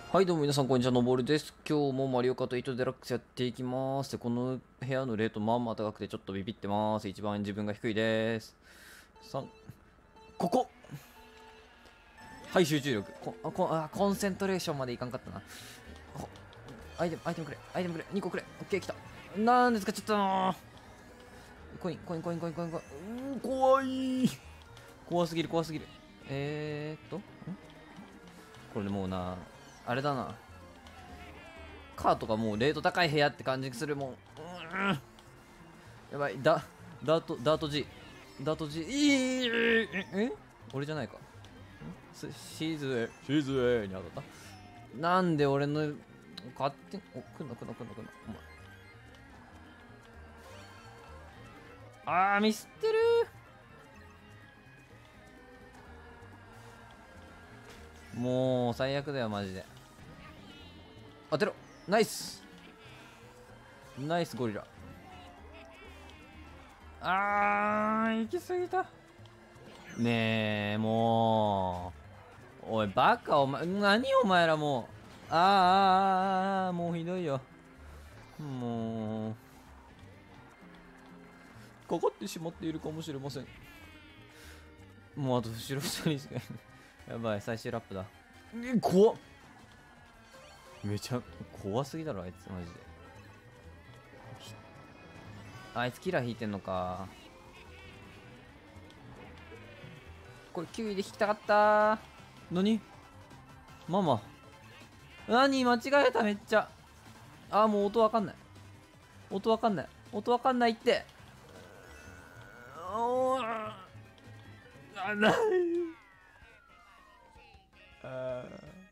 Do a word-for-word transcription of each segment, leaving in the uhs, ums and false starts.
はい、どうも皆さん、こんにちは、のぼるです。今日もマリオカートエイトデラックスやっていきます。でこの部屋のレート、まあまあ高くてちょっとビビってます。一番自分が低いです。さん、ここはい、集中力。こあこあコンセントレーションまでいかんかったな。ほアイテム、アイテムくれ、アイテムくれ、にこくれ。オッケー、来た。なんで使っちゃったのコイン、コイン、コイン、コイン、コイン、コイン。うーん、怖い。怖すぎる、怖すぎる。えーっと、んこれでもうな、あれだな。カートがもうレート高い部屋って感じするもん。うーん。やばい、ダ、ダート、ダート G。ダート G。いいええ俺じゃないか。シーズエ、シーズエに当たった。なんで俺の、勝手に、お、来んな来んな来んな来んな。お前。あー、ミスってるー。もう、最悪だよ、マジで。当てろ。ナイスナイスゴリラ。あー、行き過ぎた。ねえ、もう。おい、バカ、お前、何お前らもう。あーあー、あー、もうひどいよ。もう。かかってしまっているかもしれません。もうあと後ろふたりしかいない。やばい、最終ラップだ。え、怖っ。めちゃ、怖すぎだろ、あいつ、マジで。あいつキラー引いてんのか。これきゅういで引きたかったー。何ママ。何間違えた、めっちゃ。あー、もう音わかんない。音わかんない。音わかんないって。おー、あ、ない。あ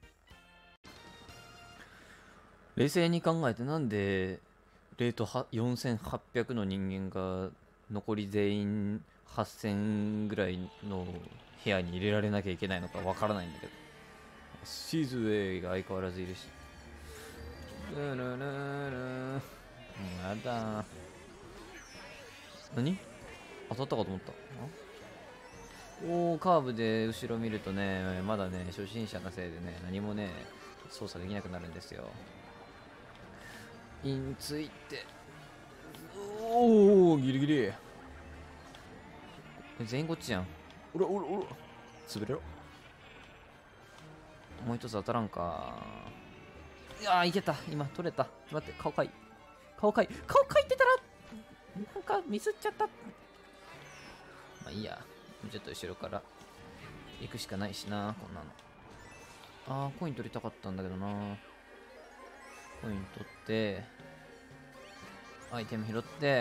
冷静に考えてなんでレートよんせんはっぴゃくの人間が残り全員はっせんぐらいの部屋に入れられなきゃいけないのかわからないんだけど、シーズウェイが相変わらずいるし、ルルルルやだ。何当たったかと思った。おー、カーブで後ろ見るとね、まだね、初心者のせいでね、何もね、操作できなくなるんですよ。インついて、おお、ギリギリ。全員こっちやん。おらおらおら、潰れろ。もう一つ当たらんか。いやー、いけた。今取れた。待って、顔かい。顔かい。顔かいってたら、なんかミスっちゃった。まあいいや。ちょっと後ろから行くしかないしな、こんなの。あー、コイン取りたかったんだけどな。コイン取って、アイテム拾って、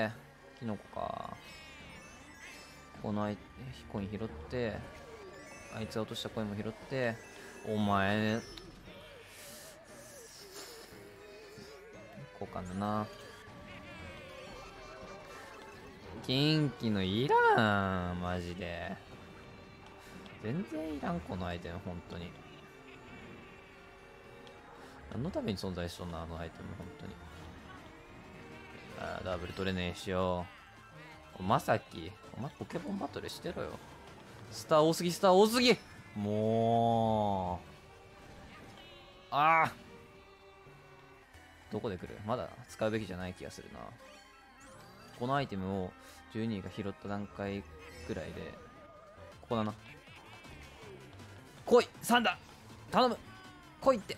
キノコか。このアイコイン拾って、あいつが落としたコインも拾って、お前、交換だな。元気のいらん、マジで。全然いらん、このアイテム、本当に。何のために存在しとんの、あのアイテム、本当に。あー、ダブル取れねえしよ。まさき、お前ポケモンバトルしてろよ。スター多すぎ、スター多すぎもう。ああどこで来る？まだ使うべきじゃない気がするな。このアイテムをじゅうにいが拾った段階くらいで、ここだな。来い !さん だ頼む来いって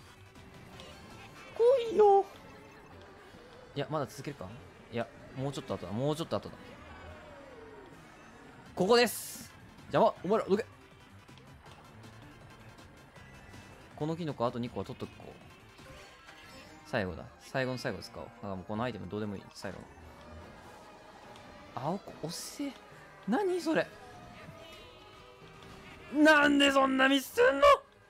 来いよ。いや、まだ続けるか。いや、もうちょっと後だ、もうちょっと後だ。ここです邪魔お前ら、どけ。このキノコあとにこは取っとく。こう最後だ。最後の最後使おう。だからもうこのアイテムどうでもいい。最後の。青子、おっせえ。何それ。なんでそんなミスすんの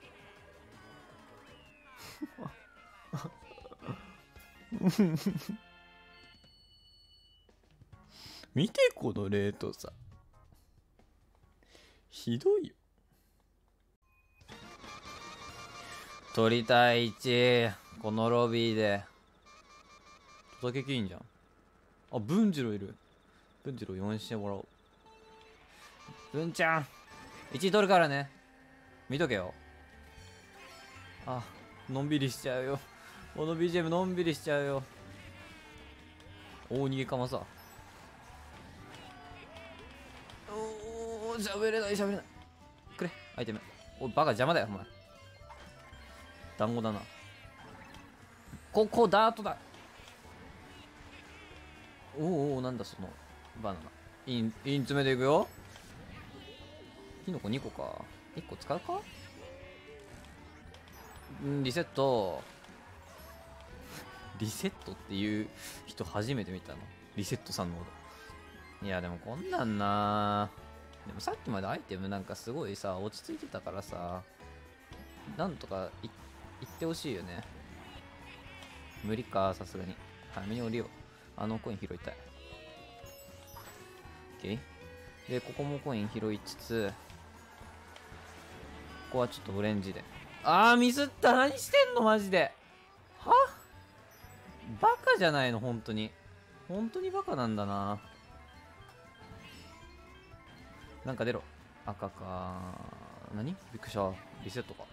見てこのレートさ。ひどいよ。取りたいいち。このロビーで。届けきいんじゃん。あ、文次郎いる。文次郎よんしてもらおう。文ちゃん。いちい取るからね。見とけよ。あ、 のんびりしちゃうよ。この ビージーエム のんびりしちゃうよ。大逃げかまさ。おお、喋れない喋れない。くれアイテム。おいバカ邪魔だよお前。団子だな。ここダートだ。おおお、なんだそのバナナ。インイン詰めていくよ。キノコにこか。いっこ使うか。んリセット。リセットっていう人初めて見たの。リセットさんのこと。いやでもこんなんな。でもさっきまでアイテムなんかすごいさ落ち着いてたからさ、なんとかい言ってほしいよね。無理かさすがに。早めに降りよう。あのコイン拾いたい。OK。でここもコイン拾いつつ、ここはちょっとオレンジで。あーミスった。何してんのマジで。はバカじゃないの本当に。本当にバカなんだな。なんか出ろ。赤か。何びっくりした。リセットか。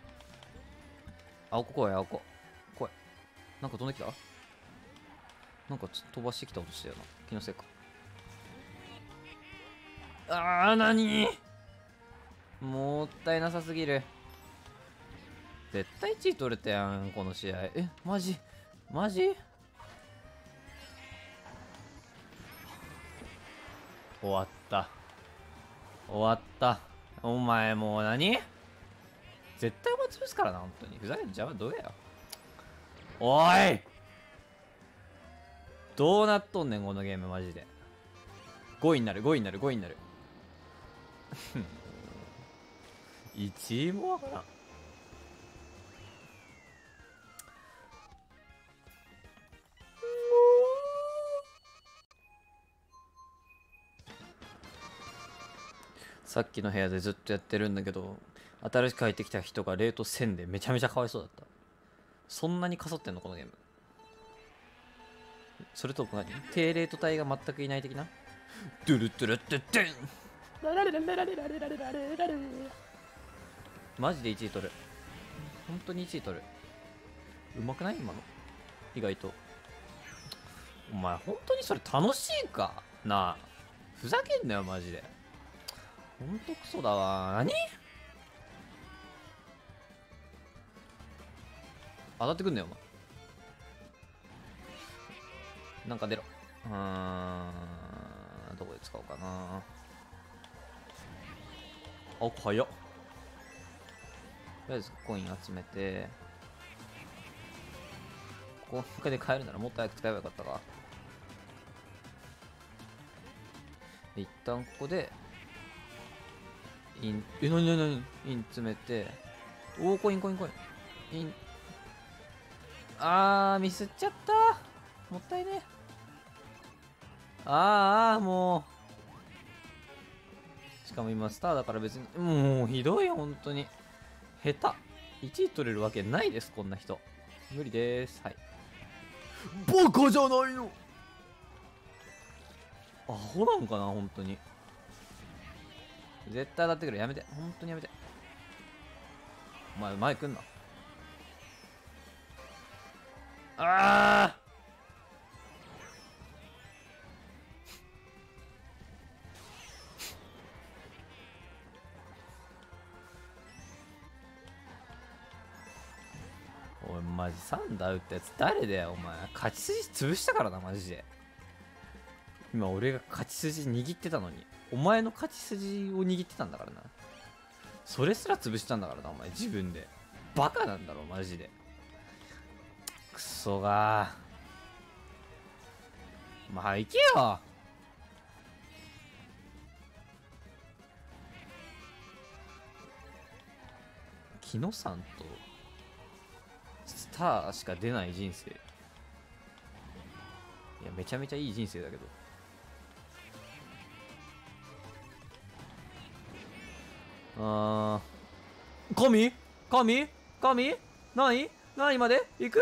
青子来い、青子。来い。なんか飛んできた。なんか飛ばしてきた音したよな。気のせいか。あー、なにもったいなさすぎる。絶対いちい取れたやん、この試合。え、マジマジ終わった。終わった。お前もう何絶対お前潰すからな、本当に。ふざけん邪魔どうやよ。おいどうなっとんねん、このゲーム、マジで。ごいになる、ごいになる、ごいになる。いちいもわからん。さっきの部屋でずっとやってるんだけど、新しく入ってきた人がレートせんでめちゃめちゃかわいそうだった。そんなにかそってんのこのゲーム。それとも何低レート帯が全くいない的な。ドゥルドゥルドゥドゥン。マジでいちい取る。本当にいちい取る。うまくない今の。意外と。お前本当にそれ楽しいかなあ。ふざけんなよマジで。ほんとクソだわ。何当たってくんなよお前。なんか出ろ。うーん、どこで使おうかな。あ、早っ。とりあえずコイン集めて、ここだけで買えるならもっと早く使えばよかったか。一旦ここでイン、え、なになになにイン詰めて、おー、コインコインコイン。イン、あー、ミスっちゃった。もったいね。あーあー、もう。しかも今スターだから別に、もうひどいよ、本当に。下手。いちい取れるわけないです、こんな人。無理です。はい。バカじゃないの。アホなんかな、本当に。絶対当たってくる。やめて。本当にやめて。お前、前来んな。ああおい、マジサンダー打ったやつ誰だよ、お前。勝ち筋潰したからな、マジで。今、俺が勝ち筋握ってたのに。お前の勝ち筋を握ってたんだからな。それすら潰したんだからな、お前、自分で。バカなんだろ、マジで。クソがー。まあ、行けよ。木野さんとスターしか出ない人生。いや、めちゃめちゃいい人生だけど。あー、神神神何何まで行く。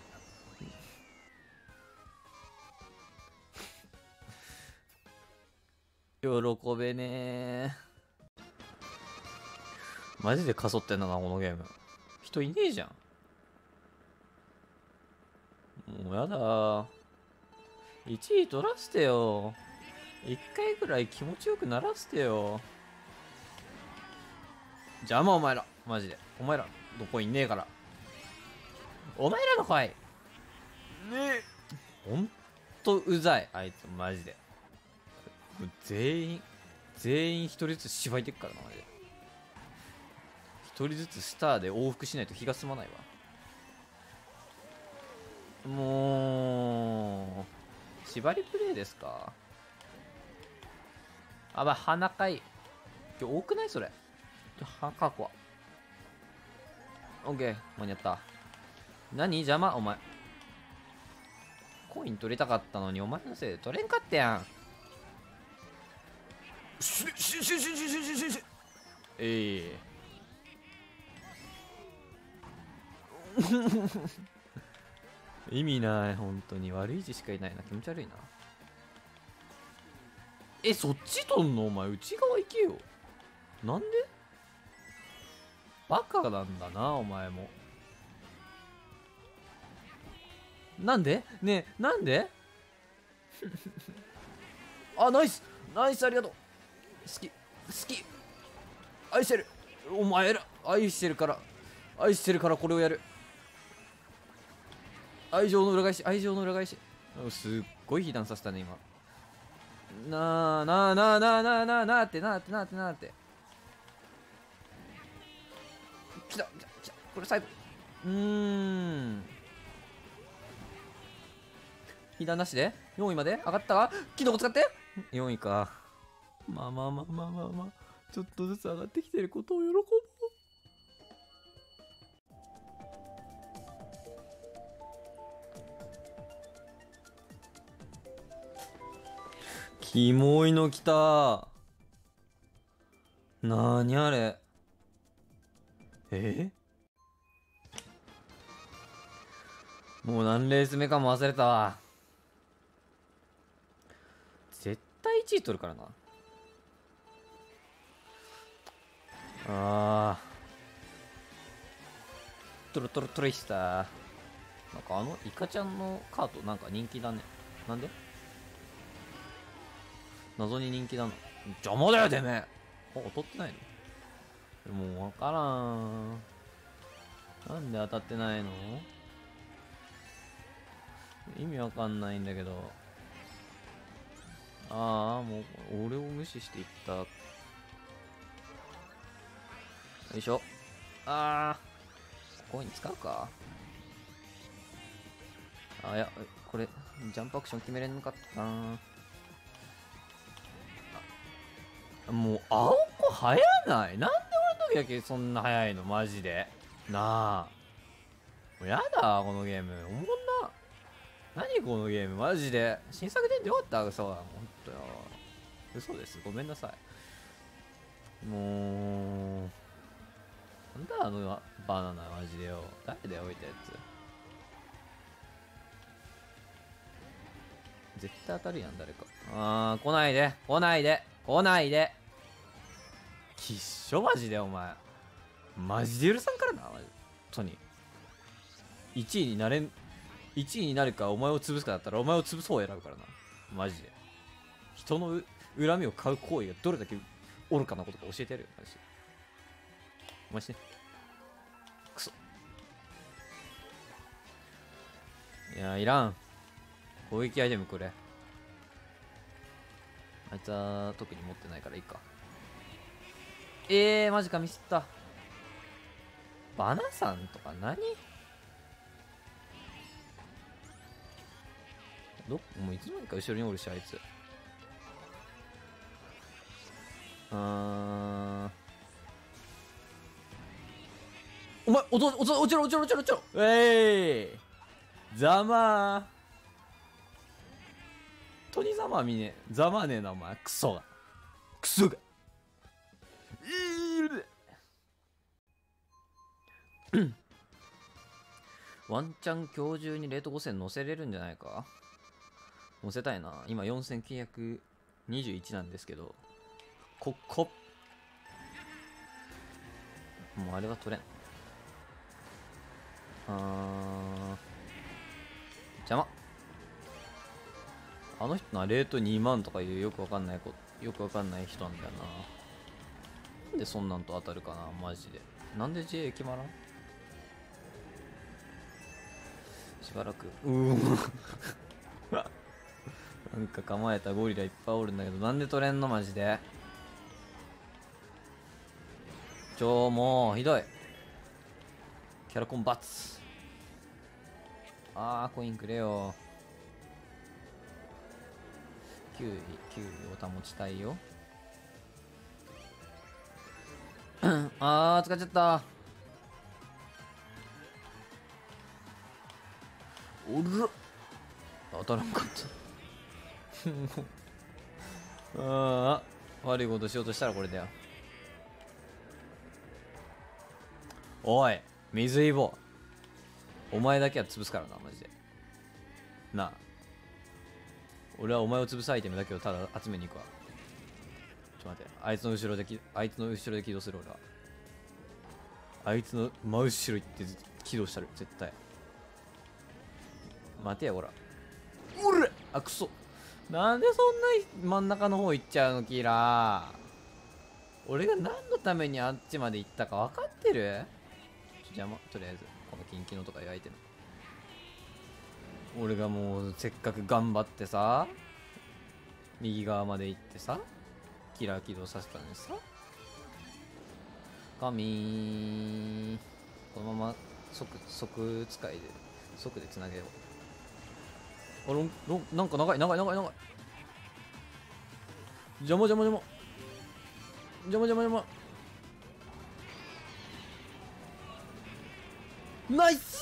喜べねー。マジでかそってんだな、このゲーム。人いねえじゃん。 もうやだー。いちい取らせてよ。いっかいぐらい気持ちよくならせてよ。邪魔お前ら。マジで。お前ら、どこいんねえから。お前らの声ねえ。ほんとうざい。あいつ、マジで。全員、全員一人ずつしばいてっからな、マジで。一人ずつスターで往復しないと気が済まないわ。もう、縛りプレイですか。あ、まあ、鼻かい。今日多くないそれ。は、かこわ。オッケー、間に合った。何邪魔お前。コイン取りたかったのに、お前のせいで取れんかったやん。しししししししししええ意味ない、本当に。悪い字しかいないな。気持ち悪いな。え、そっち取んのお前、内側行けよ。なんでバカなんだな、お前も。なんでねえ、なんであ、ナイスナイス、ありがとう。好き、好き。愛してる。お前ら、愛してるから、愛してるからこれをやる。愛情の裏返し、愛情の裏返し。すっごい被弾させたね、今。なあなあなあなあなあなあなあってなあってなあってなあって。来た来た来た。これ最後。うーん。被弾なしでよんいまで上がったか。キノコ使ってよんいか。まあまあまあまあまあまあ。ちょっとずつ上がってきてることを喜ぶ。キモいの来た。なーにあれ。えもう何レース目かも忘れたわ。絶対いちい取るからな。あー。トロトロトレイスター。なんかあのイカちゃんのカートなんか人気だね。なんで謎に人気だな。邪魔だよてめえ。お、当たってないの。もうわからん。なんで当たってないの。意味わかんないんだけど。ああ、もう俺を無視していった。よいしょ。ああ、ここに使うか。あ、いや、これ、ジャンプアクション決めれんのかったな。もう、青子早ない。なんで俺の時だけそんな早いのマジで。なあ。もうやだ、このゲーム。おもんな。何このゲーム、マジで。新作出んでよかった、嘘は。ほんとよ。嘘です。ごめんなさい。もう。なんだあのバナナ、マジでよ。誰で置いたやつ。絶対当たるやん、誰か。あー、来ないで。来ないで。来ないで。きっしょ、マジで、お前。マジで許さんからな、マジ。本当に。いちいになれん、いちいになるかお前を潰すかだったらお前を潰す方を選ぶからな。マジで。人の恨みを買う行為がどれだけ愚かなことか教えてやるよ、マジで。お前して。クソ。いや、いらん。攻撃アイテムこれ。あいつは特に持ってないからいいか。えー、マジか、ミスった。バナさんとか何どもういつの間にか後ろにおるし、あいつ。あー。お前、おと、おと、落ちろ、落ちろ、落ちろ、落ちろ。えい。ざまー。本当にざまみねえ。ざまねえな、お前。クソが。クソが。いるで。ワンチャン今日中にレートごせん乗せれるんじゃないか。乗せたいな。今よんせんきゅうひゃくにじゅういちなんですけど。ここ。もうあれは取れん。あー。 邪魔。あの人な、レートにまんとかいうよくわかんないこ、よくわかんない人なんだよな。なんでそんなんと当たるかな、マジで。なんで J 決まらん。しばらく。うーん。なんか構えたゴリラいっぱいおるんだけど、なんで取れんのマジで。ちょ、もう、ひどい。キャラコンバツ。あー、コインくれよ。きゅうい、きゅういを保ちたいよ。あー、使っちゃった。おら当たらんかったああ悪いことしようとしたらこれだよ。おい水イボ、お前だけは潰すからなマジでなあ。俺はお前を潰すアイテムだけをただ集めに行くわ。ちょっと待って、あいつの後ろできあいつの後ろで起動する。俺はあいつの真後ろ行って起動したる絶対。待てやこら。うれあくそ、なんでそんな真ん中の方行っちゃうのキラー。俺が何のためにあっちまで行ったか分かってる。邪魔。とりあえずこの近畿のとかいうアイテム、俺がもうせっかく頑張ってさ右側まで行ってさキラー起動させたのにさ、神このまま即即使いで即でつなげよう。あロンロンなんか長い長い長い長い。邪魔邪魔邪魔邪魔邪魔邪魔。ナイス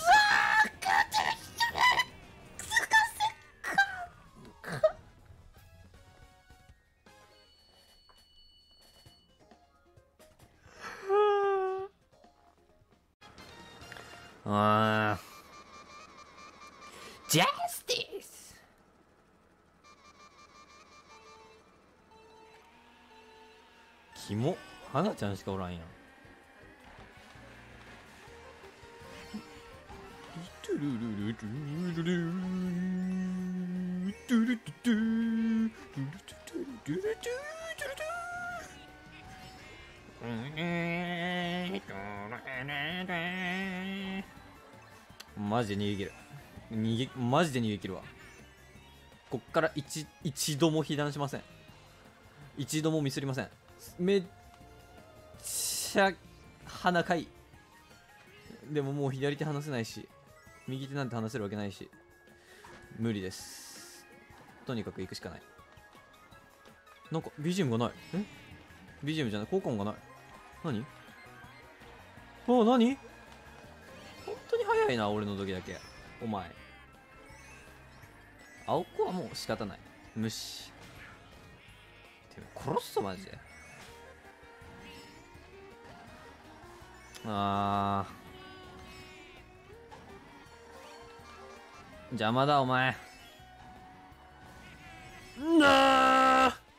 ーあージャスティス。キモ、花ちゃんしかおらんやん。マジで逃げ切る。逃げマジで逃げ切るわ。こっから一一度も被弾しません。一度もミスりません。めっちゃ鼻かい。でももう左手離せないし右手なんて離せるわけないし無理です。とにかく行くしかない。なんか ビージーエム がない。え ビージーエム じゃない、効果音がない。何ああ何本当に早いな俺の時だけ。お前青子はもう仕方ない、無視。てめえ殺すぞマジで。あー邪魔だお前。なあ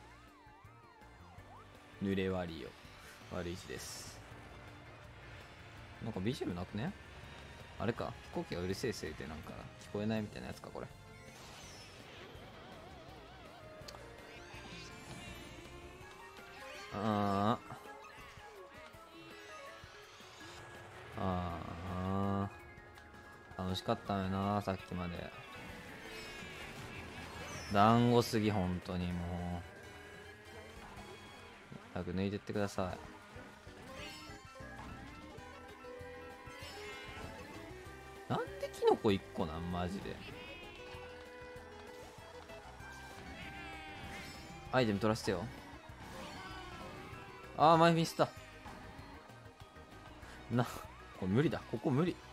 濡れ割りよ悪い字です。なんか ビージーエム なくね。あれか飛行機がうるせえせいでなんか聞こえないみたいなやつかこれ。あーあー楽しかったのよなさっきまで。団子すぎ本当にもう早く抜いてってください。なんでキノコいっこなんマジで。アイテム取らせてよ。あー前ミスったな。これ無理だ、ここ無理。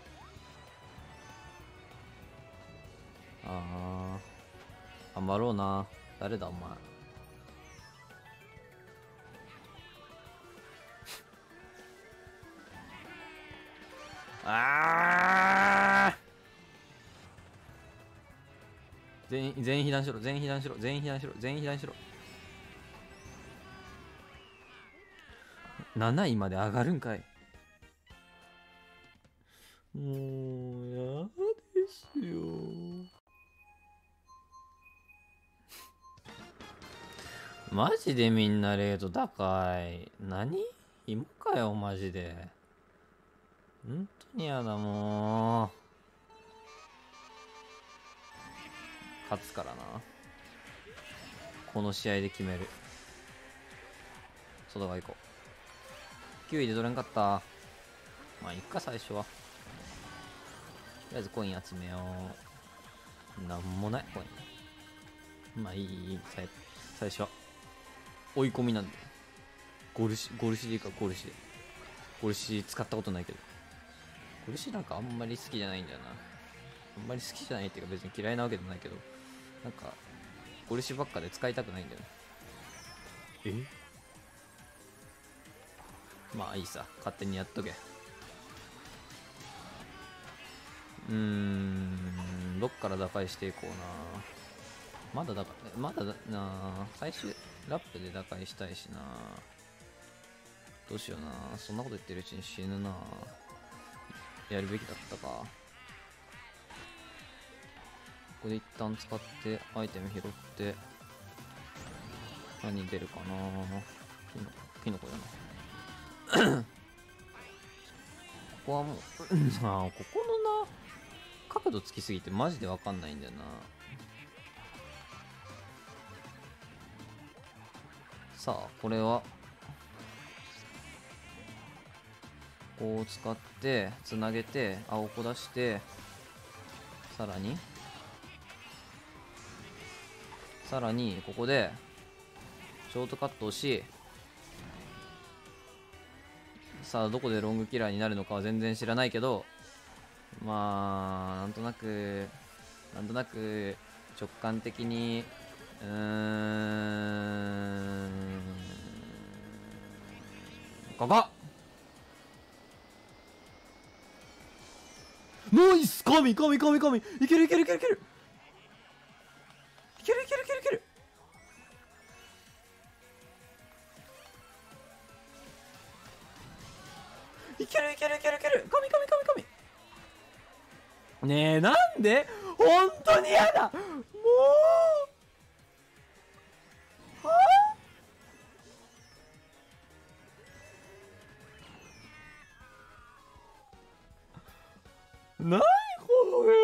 あー頑張ろうな。誰だお前。あー全員全員避難しろ全員避難しろ全員避難しろ全員避難しろ。なないまで上がるんかい。もうやでしよう。マジでみんなレート高い。何今かよ、マジで。本当にやだ、もう。勝つからな。この試合で決める。外側行こう。きゅういで取れんかった。まあ、いっか、最初は。とりあえずコイン集めよう。なんもない、コイン。まあ、いい、いい、最最初は。追い込みなんで。ゴルシ、ゴルシでいいか、ゴルシで。ゴルシ使ったことないけど。ゴルシなんかあんまり好きじゃないんだよな。あんまり好きじゃないっていうか別に嫌いなわけでもないけど、なんか、ゴルシばっかで使いたくないんだよね。えまあいいさ、勝手にやっとけ。うーん、どっから打開していこうな。まだだから、まだだな、最終ラップで打開したいしな。どうしような、そんなこと言ってるうちに死ぬな。やるべきだったか。ここで一旦使ってアイテム拾って何出るかな。キノコやな。ここはもうああ、ここのな角度つきすぎてマジでわかんないんだよな。さあこれはこう使ってつなげて青子出して、さらにさらにここでショートカットをし、さあどこでロングキラーになるのかは全然知らないけど、まあなんとなくなんとなく直感的にうーんここナイス、神神神神、いけるいけるいけるいけるいけるいけるいけるいけるいけるいけるいけるいける、神神神神。ねえ、なんで本当にやだもうはあ、なにこのゲー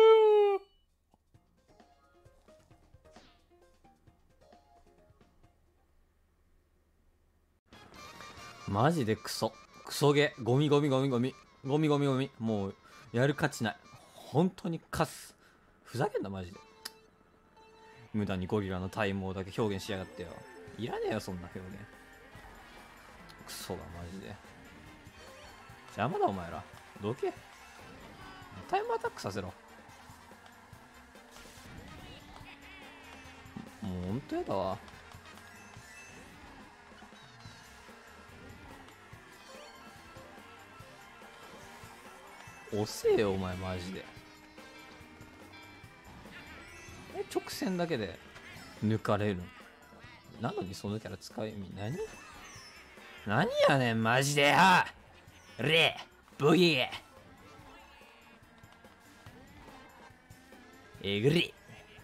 ムマジでクソクソゲー、ゴミゴミゴミゴミゴミゴミゴミ、もうやる価値ない。本当にカス、ふざけんなマジで。無駄にゴリラの体毛だけ表現しやがってよ。いらねえよそんな表現。クソがマジで邪魔だお前ら。どけ、タイムアタックさせろ。もうほんとやだわ。遅えよお前マジで。え、直線だけで抜かれるなのにそのキャラ使う意味何何やねんマジでよ。レボギーえぐり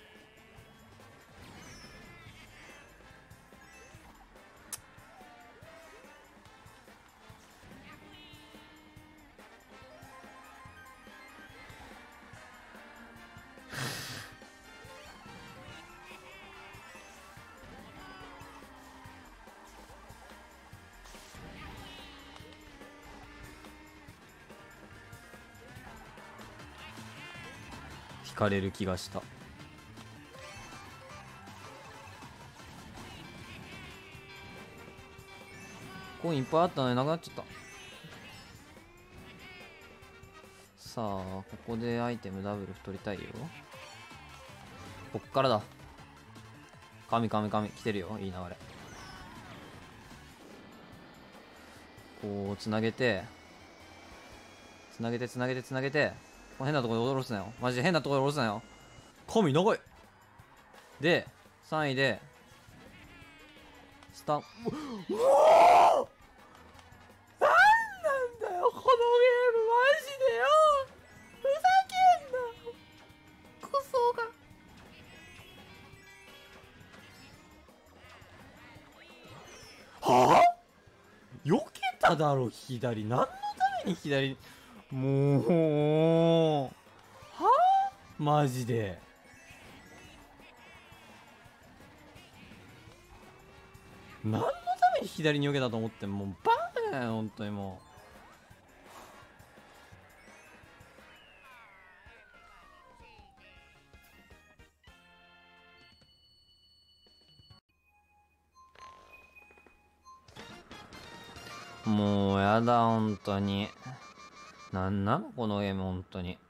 引かれる気がした。コインいっぱいあったのになくなっちゃった。さあここでアイテムダブル取りたいよ。こっからだ。神神神来てるよ、いい流れ。こうつなげてつなげてつなげてつなげて、変なところで下ろすなよマジで。変なところで下ろすなよ。神長いでさんいでスタンうわなんなんだよこのゲームマジでよ。ふざけんな嫌だろ左。何のために左。もうはあマジで。何のために左に避けたと思ってん、もうバカだよ本当にもう。もうやだ本当に。なんなのこのゲーム本当に。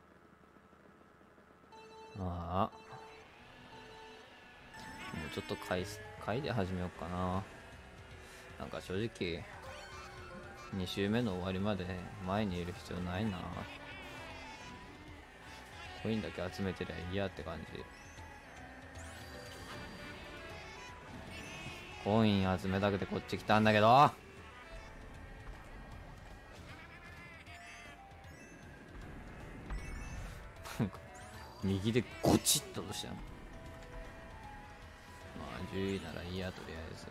ああ、もうちょっと回す回で始めようかな。なんか正直に周目の終わりまで前にいる必要ないな。コインだけ集めてりゃいいやって感じ。コイン集めたくてこっち来たんだけど右でゴチッととしたの。まあじゅういならいいやとりあえず。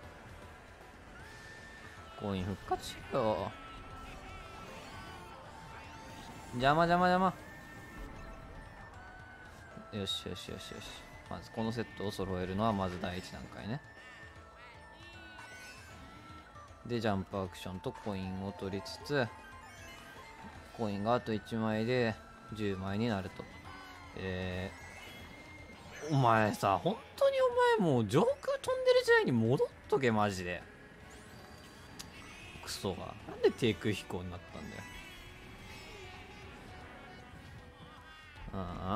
コイン復活しよう。邪魔邪魔邪魔。よしよしよしよし。まずこのセットを揃えるのはまず第一段階ね。でジャンプアクションとコインを取りつつ、コインがあといちまいでじゅうまいになると。えー、お前さ本当にお前もう上空飛んでる時代に戻っとけマジで。クソがなんで低空飛行になったんだよ。ああ、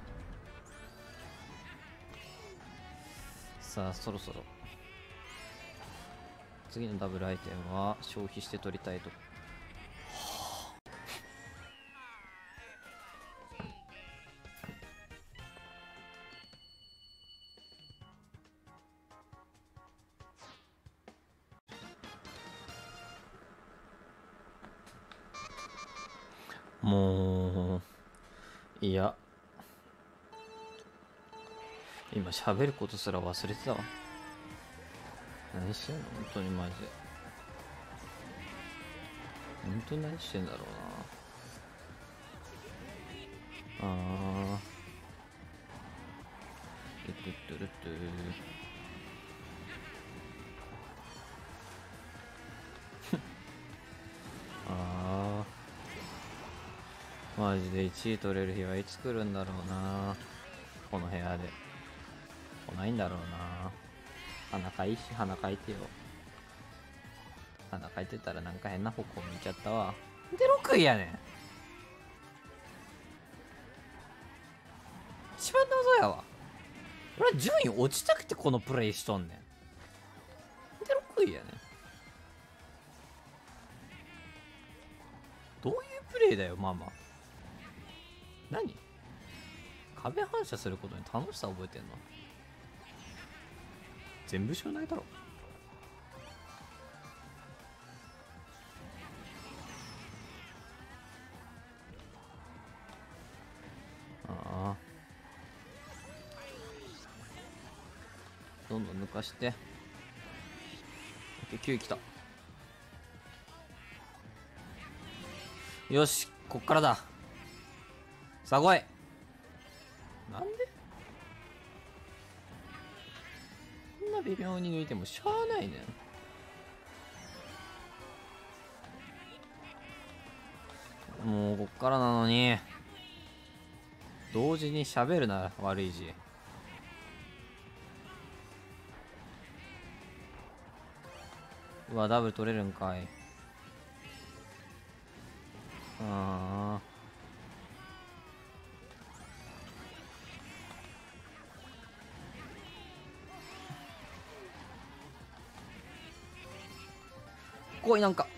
さあそろそろ次のダブルアイテムは消費して取りたいと。もういや今喋ることすら忘れてたわ。何してんの本当にマジで。本当に何してんだろうな。ああ、ルトゥトゥルトゥああ、マジでいちい取れる日はいつ来るんだろうな。この部屋で来ないんだろうな。鼻かいいし鼻かいてよ。鼻かいてたらなんか変な方向見ちゃったわ。でろくいやねん。一番謎やわ。俺は順位落ちたくてこのプレイしとんねん。でろくいやねん。どういうプレイだよママ。何壁反射することに楽しさ覚えてんの。全部知らないだろ。ああ、どんどん抜かして。きゅうい来た。よしこっからだ。さあ来い。なんでこんな微妙に抜いてもしゃあないねん。もうこっからなのに同時に喋るな悪い字。うわダブル取れるんかい。ああ、こいなんか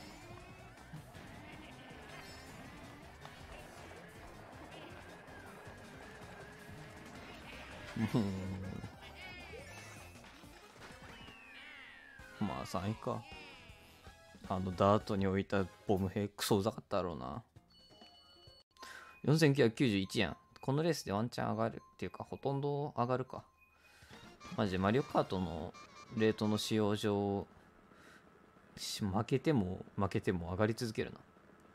まあさんいか。あのダートに置いたボム兵クソうざかったろうな。よんせんきゅうひゃくきゅうじゅういちやん。このレースでワンチャン上がるっていうかほとんど上がるか。マジでマリオカートのレートの使用上し負けても負けても上がり続けるな。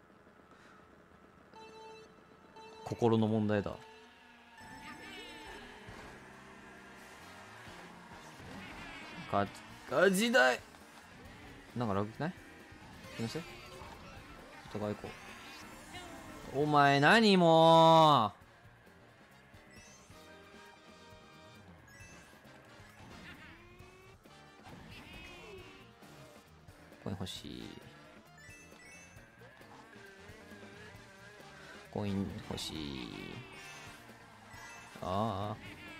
心の問題だ。勝ち勝ちたい。なんかラグくない？気のせい？外側行こう。お前何もう。コイン欲しい。コイン欲しい。あ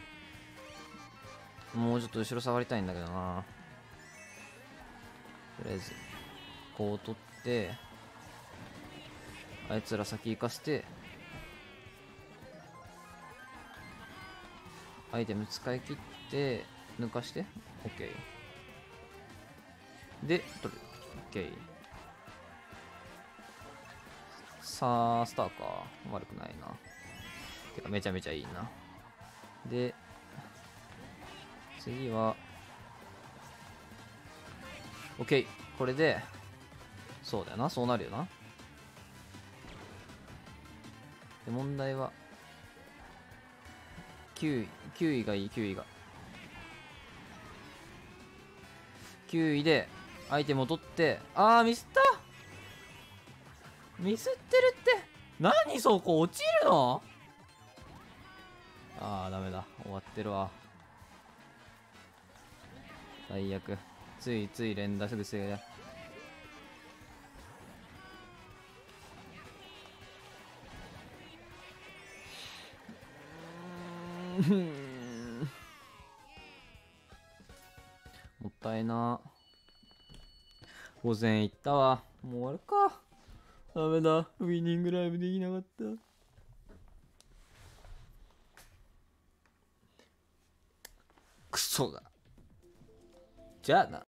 あ。もうちょっと後ろ下がりたいんだけどな。とりあえず、こう取って、あいつら先行かせて、アイテム使い切って、抜かして、OK。で、取る。OK。さあ、スターか。悪くないな。てか、めちゃめちゃいいな。で、次は、OK。これで、そうだよな。そうなるよな。で、問題は、きゅうい。きゅういがいい、きゅういが。きゅういで、アイテムを取って、あー、ミスったミスってるって。何そこ落ちるの？あー、ダメだ。終わってるわ。最悪。ついつい連打癖が。もったいな。午前行ったわ。もう終わるか。ダメだ。ウィニングライブできなかった。クソだ。じゃあな。